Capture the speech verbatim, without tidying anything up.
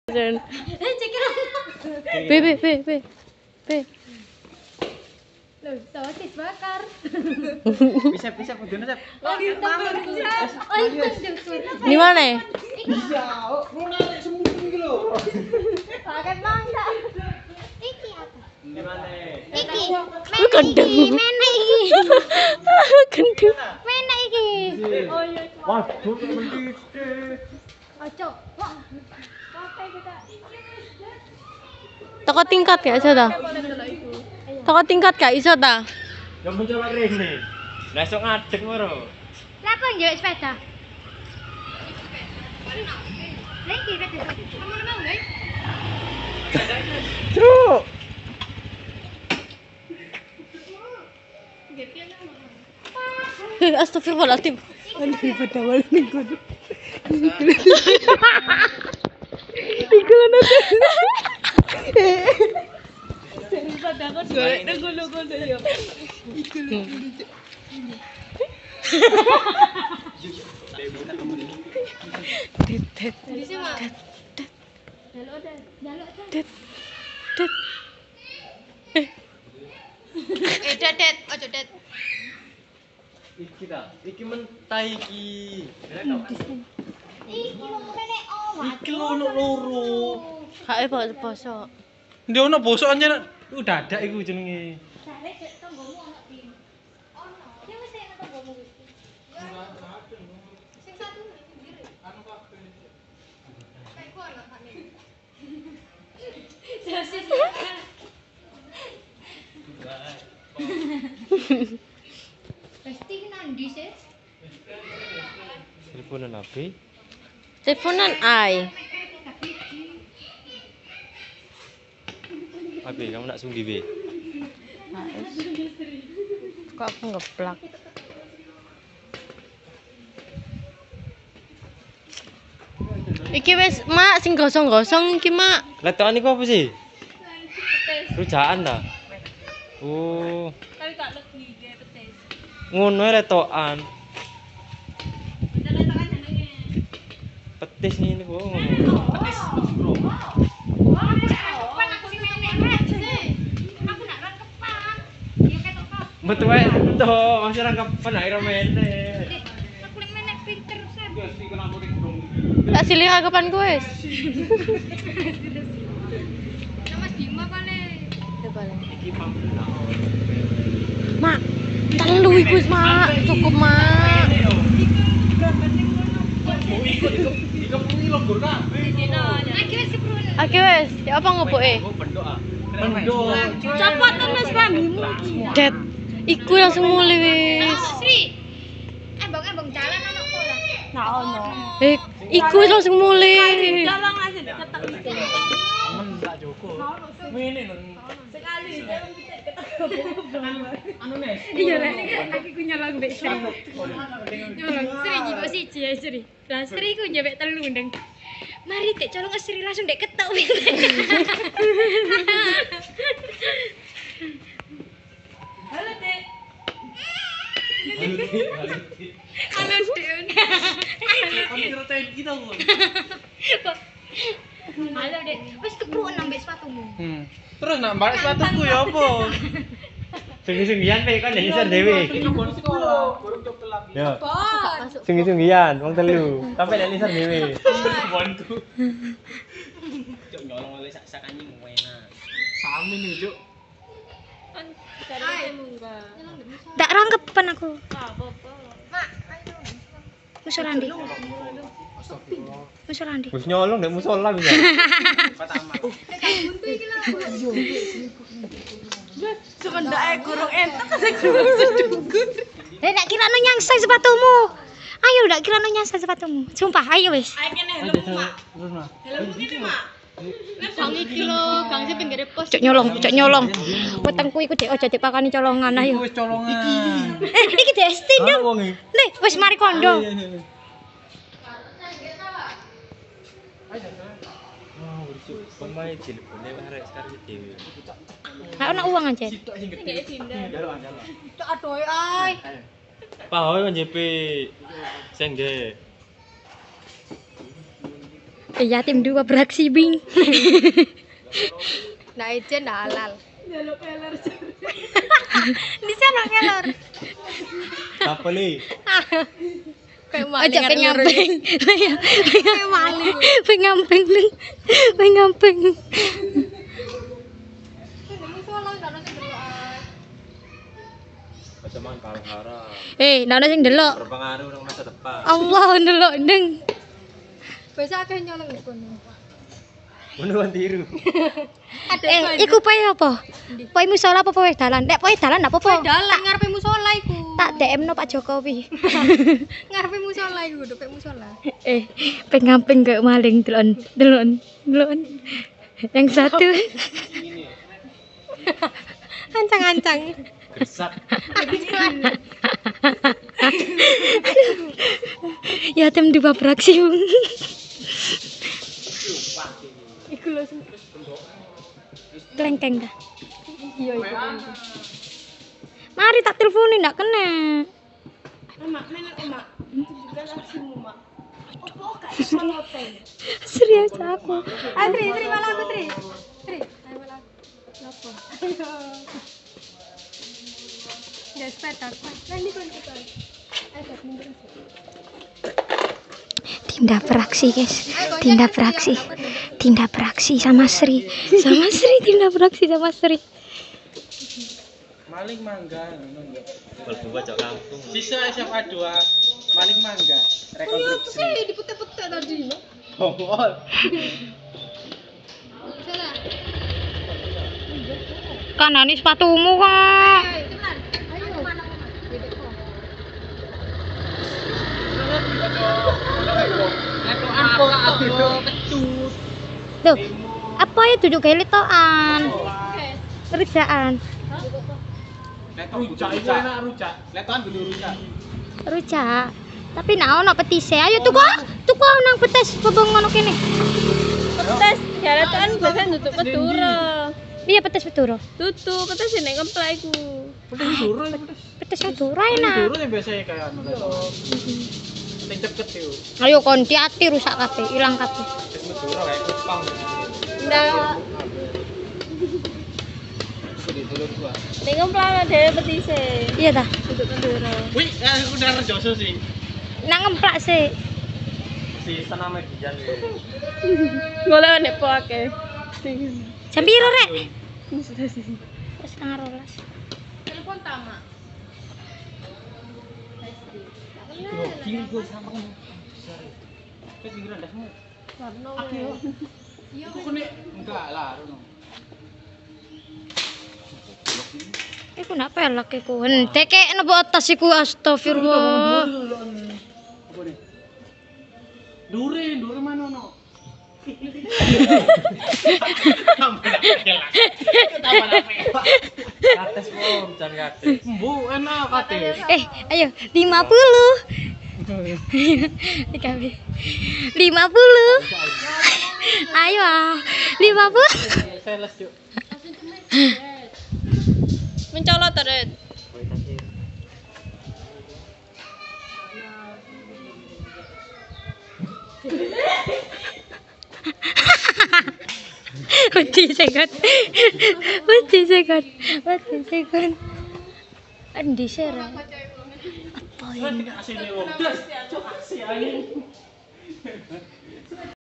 B B B B B. Loh, sosis bakar. Bisa bisa kudune, Sep. Oh, iya. Di mana? Iya, runane semut iki lho. Pakai mangga. Iki apa? Di mana? Iki. Lu gendeng. Mene iki. Gendeng. Mene iki. Oh iya. Waduh, mendidih. Ojo. Wah. Pakai kita. Toko tingkat gak iso ta? Toko tingkat gak iso ta? Ya mencolok rene. Lah sok ngadeg ngono. Lah kok njaluk sepeda? Lagi sepeda. Kamu mau guys? Truk. Eh, astagfirullahaladzim. Aduh, pada wal minggu. Ikulan aja. Daripada aku golek nang ngono-ngono ya. Ikulan. Tet. Di sini mah. Jaluk dah. Jaluk dah. Tet. Tet. Eh, det, det. Ojo det. Iki ta. Iki mentah iki. Iki lho mene oh. Iki lho ono loro. Kae bosok. Ndek ono bosok anjen dadak iku jenenge. Jare dek tonggomu ono di. Ono. Ya wis nek tonggomu wis. Sing satu ning pinggir. Anu kabeh. Kayak ku ono sak ning. Sosis. Pasti nandi sih. Teleponan H P. Teleponan ai. H P kamu nak sung di B. Kok aku ngeplak. Iki wis mak sing gosong-gosong iki mak. Letokan iku apa sih? Rujaan ta? Oh. Tapi tak lebih dia petis. Ngono ae letokan. Letokan jenenge. Petis ngene kok ngono. Petis. Betul wae to, masih rangkapan air mene. Aku lek menek pinter sep. Tak silih kapan ku wis. Mas Bima kali. Iki pamrih. Mak, telu iku wis mak, cukup mak. Ikut ikut ikut puni lembur kabeh. Lagi wis keprun. Oke wis, ya apa ngoboke? Bendok ah. Bendok. Copot terus rambimu. Det. Iku langsung mulai wis. Sri. Embong-embong jalan anak ora. Nah ono. Eh, iku wis langsung mulai. Jalan aja diketek iki. Men tak Joko. Mene lho. Sekali Anu Nes. iya lah, aku ku nyolong mbek Sri. Nyolong Sri nyibok siji ya Sri. Lah Sri ku nyebek telu ndeng. Mari tek colong Sri langsung dek ketok. Halo Dek. Halo Dek. Kami rotain kita kok. Halo Dek. Wis keprun nang mbek sepatumu. Hmm. Terus nak balik sepatuku ya apa? Sungguh-sungguhan pe kan isor dhewe. Ya. Bos. Sungguh-sungguhan wong telu. Sampai nek isor dhewe. Bonku. Cuk nyolong wis sak anjing enak. Sami nih, Cuk. Tak rangkepan aku. Mak, ayo. Musul Andi. Musul Andi. Wis nyolong nek musola bisa. Pertama. Semendake gurung entek sing gurung sedunggur. Lek nak kira nyangsai sepatumu. Ayo nak kira nyangsai sepatumu. Sumpah, ayo wis. Ayo kene helmmu mak. Helmmu kene mak. Gang iki lho, gang sing pinggire pos. Cok nyolong, cok nyolong. Wetengku iku dek aja dipakani colongan ayo. Wis colongan. Eh, iki Destin dong. Le, wis mari kondo. Wah, urip pemain telepone arek sekarang dhewe. Lah ono uang aja. Sitok sing gede. Jaluk jaluk. Cok adoe ay. Pahoy kan J P. Sing nggih. Yatim dua beraksi bing. Nah, ijen halal. Di sana ngelor. Apa nih? Kayak Aja pengamping. Kayak maling. Pengamping neng. Pengamping. Cuman paling haram. Eh, ndak ono sing ndelok. Berpengaruh nang masa depan. Allah ndelok neng. Biasa akeh nyolong nek kono. Menuan tiru. Eh, iku poe apa? Poe musola apa poe dalan? Nek poe dalan ndak apa-apa. Dalan ngarepe musola iku. Tak D M no Pak Jokowi. Ngarepe musola iku, dopek musola. Eh, pengamping kayak maling delon, delon, delon. Yang satu Ancang-ancang. Gesak. yatim dua beraksi. Iku lho. Klengkeng dah. Iya iku. Mari tak teleponin ndak kena. Emak, menek emak. Juga langsung emak. Opo gak iso ngopeng. Serius aku. Ah, Tri, Tri malah aku, Tri. Tri, ayo malah aku. Lapo? Ayo. Ya sepeda, Pak. Nah, ini kon kita. Ayo, mundur. Tindak beraksi guys, tindak beraksi, tindak beraksi sama Sri, sama Sri, tindak beraksi sama Sri. Maling mangga. Berdua jauh kampung. Siswa S M A dua maling mangga. Rekonstruksi. Sih, diputek-putek tadi, no. Bongol. Salah. Kanani sepatumu kok. Ayo, cepetan. Ayo. Mana kok? Bedek kok. Tuh, apa ya duduk kayak litoan, Oke. kerjaan, Rujak itu enak rujak. Letoan dulu rujak. rujak. Tapi nah ono petise, ayo tuh kok, tuh kok nang petes bobong ngono kene. Petes, ya letoan biasa nutup peturo. Iya petes beturo. Tutup, petes nek kemplak iku. Pedes dulu ya pedes. Petes beturo enak. Dulu yang biasanya kayak anu letoan. Sing cepet yo. Ayo kon hati rusak kabeh, ilang kabeh. Pedes Madura kayak kupang. Ndak. Di telur gua. Nek kemplak dhewe petise. Iya dah. Tutup peturo. Wih, aku udah rejoso sih. Nang ngemplak sih. Si sana median ya. Golek nek po akeh. Jam piro rek? Sudah sih. Wis setengah rolas. Telepon Tama. Gini gua sama kamu. Kayak pikiran dasmu. Warno. Iya, Aku kene enggak lah, Rono. Iku nak pelak iku. Entek kek napa atas iku astagfirullah. Apa nih? Dure, dure mana no? Kates pom, jangan kates. Bu, enak kates. Eh, ayo lima puluh. Dikali. lima puluh. Ayo, ah. lima puluh. Sales yuk. Mencolot terus. Wedi sekat. Wedi sekat. Wedi sekat. Endi sera? Apa ini? Asine wong. Cuk, asine.